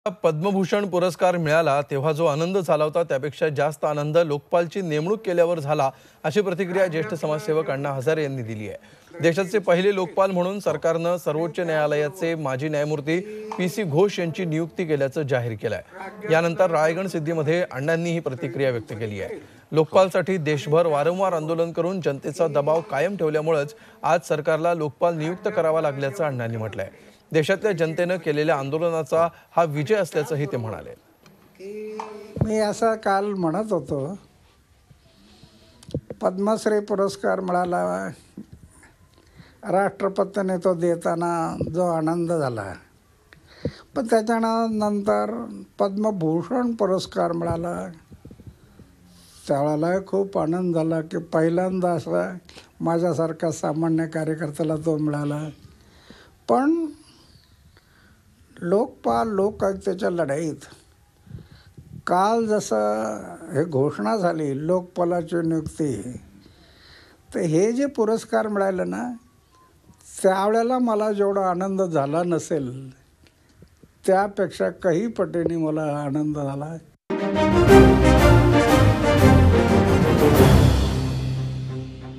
पद्मभूषण पुरस्कार मिळाला तेव्हा जो आनंद झाला होता त्यापेक्षा जास्त आनंद लोकपालची नेमणूक केल्यावर झाला, अशी प्रतिक्रिया ज्येष्ठ समाजसेवक अण्णा हजारे यांनी दिली आहे। देशाचे पहिले लोकपाल म्हणून सरकारनं सर्वोच्च न्यायालयाचे माजी न्यायमूर्ती पी.सी. घोष यांची नियुक्ती केल्याचं जाहीर केलं आहे। यानंतर रायगड सिद्धीमध्ये अण्णांनी ही प्रतिक्रिया व्यक्त केली आहे। लोकपालसाठी देशभर वारंवार आंदोलन करून जनतेचा दबाव कायम ठेवल्यामुळेच आज सरकारला लोकपाल नियुक्त करावा लागल्याचं अण्णांनी म्हटलंय। देशातल्या जनतेनं केलेल्या आंदोलनाचा हा विजय असल्याचंही ते म्हणाले। मी असं काल म्हणत होतो, पद्मश्री पुरस्कार मिळाला, राष्ट्रपतीने तो देताना जो आनंद झाला, पण त्याच्यानंतर पद्मभूषण पुरस्कार मिळाला त्यावेळेला खूप आनंद झाला की पहिल्यांदा असा माझ्यासारखा सामान्य कार्यकर्त्याला तो मिळाला। पण लोकपाल लोकायुक्तेच्या लढाईत काल जसं हे घोषणा झाली लोकपालाची नियुक्ती, तर हे जे पुरस्कार मिळाले ना, त्यावेळेला मला जेवढा आनंद झाला नसेल त्यापेक्षा काही पटीने मला आनंद झाला।